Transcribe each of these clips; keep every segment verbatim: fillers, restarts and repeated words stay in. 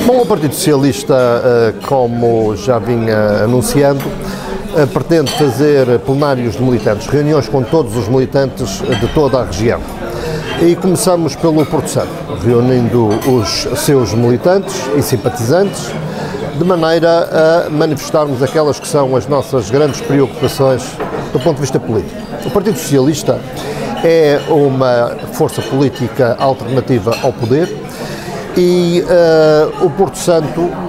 Bom, o Partido Socialista, como já vinha anunciando, pretende fazer plenários de militantes, reuniões com todos os militantes de toda a região. E começamos pelo Porto Santo, reunindo os seus militantes e simpatizantes, de maneira a manifestarmos aquelas que são as nossas grandes preocupações do ponto de vista político. O Partido Socialista é uma força política alternativa ao poder e uh, o Porto Santo uh,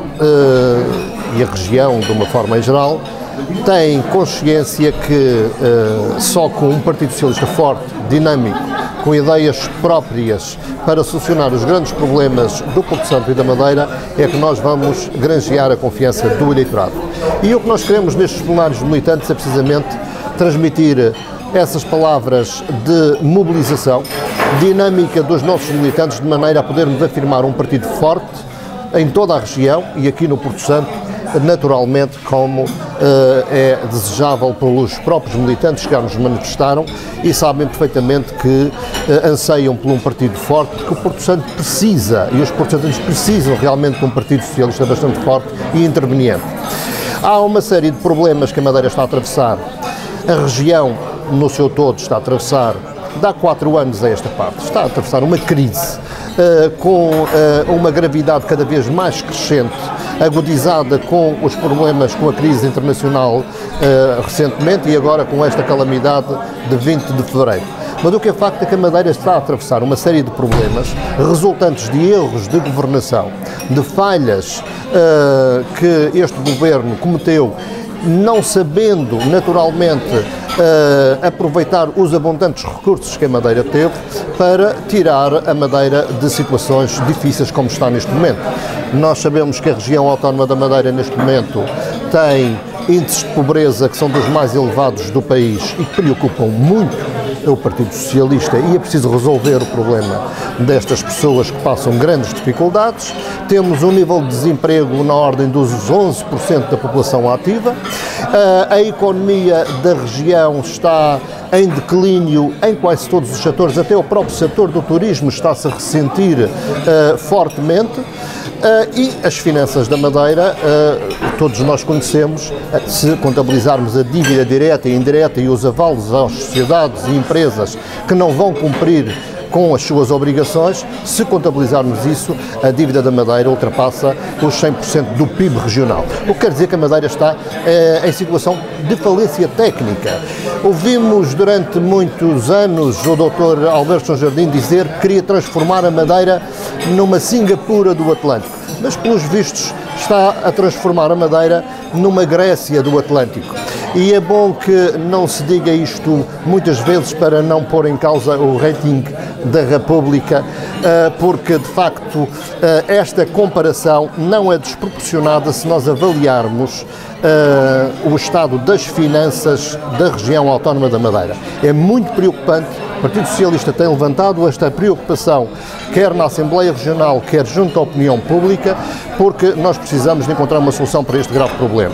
e a região, de uma forma em geral, tem consciência que uh, só com um Partido Socialista forte, dinâmico, com ideias próprias para solucionar os grandes problemas do Porto Santo e da Madeira, é que nós vamos granjear a confiança do eleitorado. E o que nós queremos nestes plenários militantes é precisamente transmitir essas palavras de mobilização, dinâmica dos nossos militantes, de maneira a podermos afirmar um partido forte em toda a região e aqui no Porto Santo, naturalmente, como uh, é desejável pelos próprios militantes que já nos manifestaram e sabem perfeitamente que uh, anseiam por um partido forte, porque o Porto Santo precisa, e os portugueses precisam realmente de um Partido Socialista bastante forte e interveniente. Há uma série de problemas que a Madeira está a atravessar, a região no seu todo está a atravessar, de há quatro anos a esta parte, está a atravessar uma crise uh, com uh, uma gravidade cada vez mais crescente, agudizada com os problemas com a crise internacional uh, recentemente e agora com esta calamidade de vinte de fevereiro. Mas o que é facto é que a Madeira está a atravessar uma série de problemas resultantes de erros de governação, de falhas uh, que este governo cometeu, não sabendo naturalmente uh, aproveitar os abundantes recursos que a Madeira teve para tirar a Madeira de situações difíceis como está neste momento. Nós sabemos que a região autónoma da Madeira neste momento tem índices de pobreza que são dos mais elevados do país e que preocupam muito o Partido Socialista e é preciso resolver o problema destas pessoas que passam grandes dificuldades. Temos um nível de desemprego na ordem dos onze por cento da população ativa. A economia da região está em declínio em quase todos os setores, até o próprio setor do turismo está-se a ressentir uh, fortemente. Uh, e as finanças da Madeira, uh, todos nós conhecemos, uh, se contabilizarmos a dívida direta e indireta e os avalos às sociedades e empresas que não vão cumprir com as suas obrigações, se contabilizarmos isso, a dívida da Madeira ultrapassa os cem por cento do P I B regional. O que quer dizer que a Madeira está eh, em situação de falência técnica. Ouvimos durante muitos anos o doutor Alberto São Jardim dizer que queria transformar a Madeira numa Singapura do Atlântico, mas pelos vistos está a transformar a Madeira numa Grécia do Atlântico. E é bom que não se diga isto muitas vezes para não pôr em causa o rating da República, porque de facto esta comparação não é desproporcionada se nós avaliarmos o estado das finanças da região autónoma da Madeira. É muito preocupante. O Partido Socialista tem levantado esta preocupação, quer na Assembleia Regional, quer junto à opinião pública, porque nós precisamos de encontrar uma solução para este grave problema.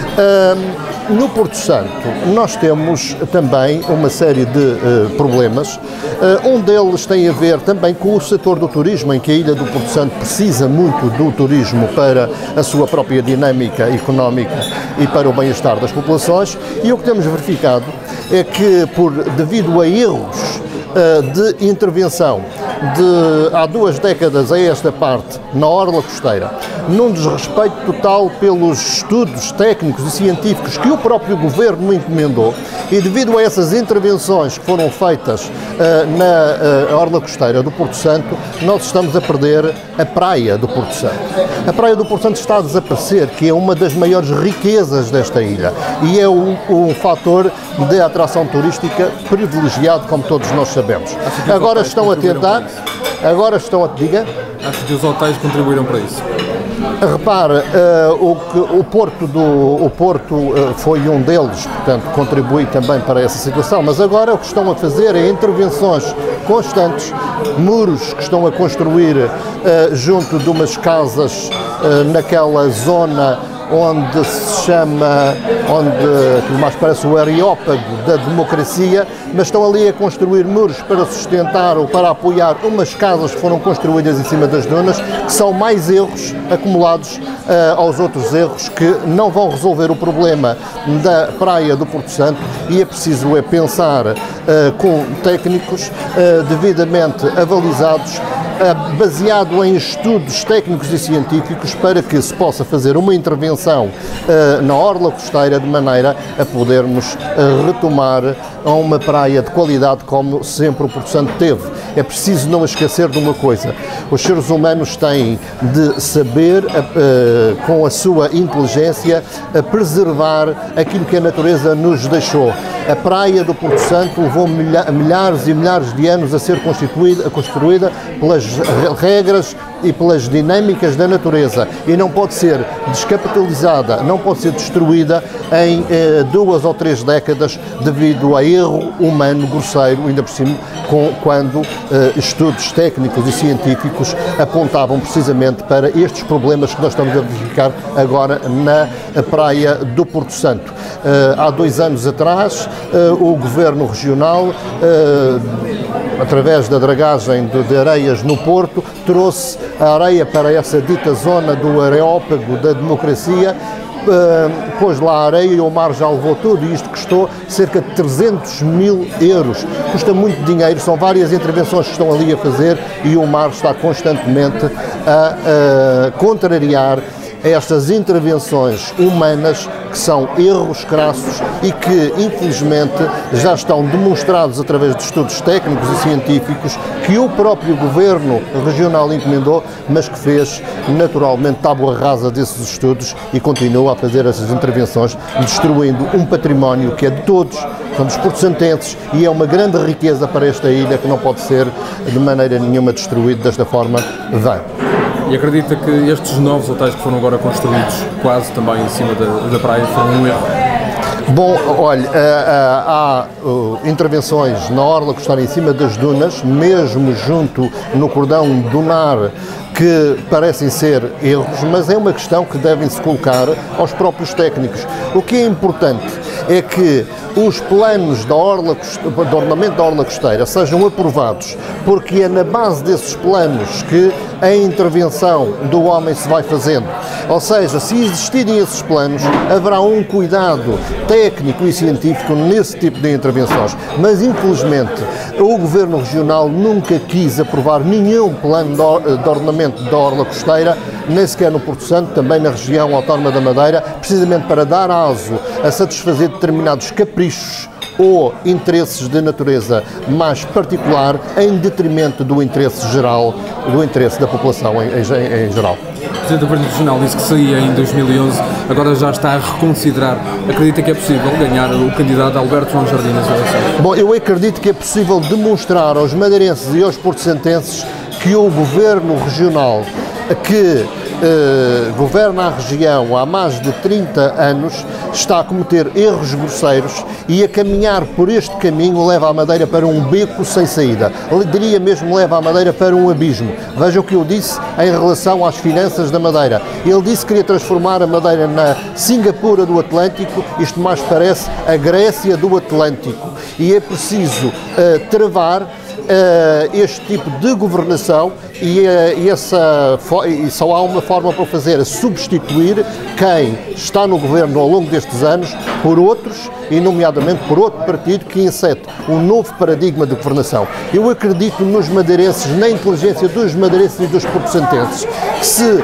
No Porto Santo, nós temos também uma série de uh, problemas. Uh, um deles tem a ver também com o setor do turismo, em que a ilha do Porto Santo precisa muito do turismo para a sua própria dinâmica económica e para o bem-estar das populações. E o que temos verificado é que, por, devido a erros uh, de intervenção de há duas décadas a esta parte, na orla costeira, num desrespeito total pelos estudos técnicos e científicos que o próprio governo encomendou, e devido a essas intervenções que foram feitas uh, na uh, orla costeira do Porto Santo, nós estamos a perder a praia do Porto Santo. A praia do Porto Santo está a desaparecer, que é uma das maiores riquezas desta ilha, e é um, um fator de atração turística privilegiado, como todos nós sabemos. Agora estão a tentar, agora estão a... Diga? Acho que os hotéis contribuíram para isso. Repara, uh, o, que, o Porto, do, o Porto uh, foi um deles, portanto, contribui também para essa situação, mas agora o que estão a fazer é intervenções constantes, muros que estão a construir uh, junto de umas casas uh, naquela zona onde se chama, onde que mais parece o areópago da democracia, mas estão ali a construir muros para sustentar ou para apoiar umas casas que foram construídas em cima das dunas, que são mais erros acumulados uh, aos outros erros que não vão resolver o problema da praia do Porto Santo, e é preciso é pensar uh, com técnicos uh, devidamente avalizados, baseado em estudos técnicos e científicos, para que se possa fazer uma intervenção uh, na orla costeira de maneira a podermos uh, retomar a uma praia de qualidade como sempre o Porto Santo teve. É preciso não esquecer de uma coisa: os seres humanos têm de saber, uh, com a sua inteligência, uh, preservar aquilo que a natureza nos deixou. A praia do Porto Santo levou milha milhares e milhares de anos a ser constituída, construída pelas regras e pelas dinâmicas da natureza, e não pode ser descapitalizada, não pode ser destruída em eh, duas ou três décadas devido a erro humano grosseiro, ainda por cima, com, quando eh, estudos técnicos e científicos apontavam precisamente para estes problemas que nós estamos a verificar agora na praia do Porto Santo. Eh, há dois anos atrás, eh, o Governo Regional, eh, através da dragagem de, de areias no Porto, trouxe a areia para essa dita zona do areópago da democracia, uh, pôs lá a areia e o mar já levou tudo, e isto custou cerca de trezentos mil euros. Custa muito dinheiro, são várias intervenções que estão ali a fazer, e o mar está constantemente a, a contrariar estas intervenções humanas, que são erros crassos e que, infelizmente, já estão demonstrados através de estudos técnicos e científicos que o próprio Governo Regional encomendou, mas que fez, naturalmente, tábua rasa desses estudos e continua a fazer essas intervenções, destruindo um património que é de todos, são dos porto-santenses, e é uma grande riqueza para esta ilha, que não pode ser de maneira nenhuma destruído desta forma. Vem. E acredita que estes novos hotéis que foram agora construídos, quase também em cima da, da praia, foram um erro? Bom, olha, há intervenções na orla costeira em cima das dunas, mesmo junto no cordão dunar, que parecem ser erros, mas é uma questão que devem-se colocar aos próprios técnicos. O que é importante é que os planos da orla, do ordenamento da orla costeira sejam aprovados, porque é na base desses planos que a intervenção do homem se vai fazendo. Ou seja, se existirem esses planos, haverá um cuidado técnico e científico nesse tipo de intervenções. Mas, infelizmente, o Governo Regional nunca quis aprovar nenhum plano de ordenamento da orla costeira, nem sequer no Porto Santo, também na região autónoma da Madeira, precisamente para dar aso a satisfazer determinados caprichos ou interesses de natureza mais particular, em detrimento do interesse geral, do interesse da população em, em, em geral. O Presidente do Governo Regional disse que saía em dois mil e onze, agora já está a reconsiderar. Acredita que é possível ganhar o candidato Alberto João Jardim nas eleições? Bom, eu acredito que é possível demonstrar aos madeirenses e aos porto-santenses que o Governo Regional, que Uh, governa a região há mais de trinta anos, está a cometer erros grosseiros, e a caminhar por este caminho leva a Madeira para um beco sem saída. Eu diria mesmo leva a Madeira para um abismo. Veja o que eu disse em relação às finanças da Madeira. Ele disse que queria transformar a Madeira na Singapura do Atlântico, isto mais parece a Grécia do Atlântico, e é preciso uh, travar Uh, este tipo de governação, e, uh, e, essa, e só há uma forma para fazer: a substituir quem está no governo ao longo destes anos por outros, e nomeadamente por outro partido que insete um novo paradigma de governação. Eu acredito nos madeirenses, na inteligência dos madeirenses e dos porto-santenses, que se uh,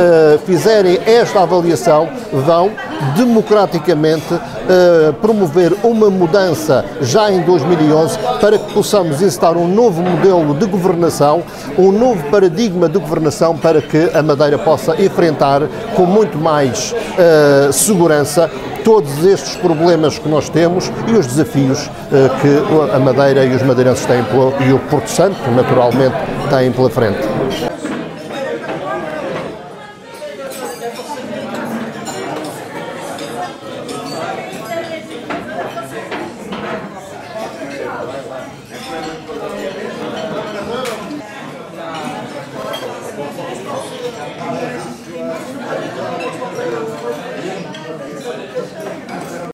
fizerem esta avaliação, vão democraticamente uh, promover uma mudança já em dois mil e onze, para que possamos incitar um novo modelo de governação, um novo paradigma de governação, para que a Madeira possa enfrentar com muito mais uh, segurança todos estes problemas que nós temos e os desafios uh, que a Madeira e os madeirenses têm, e o Porto Santo, naturalmente, têm pela frente.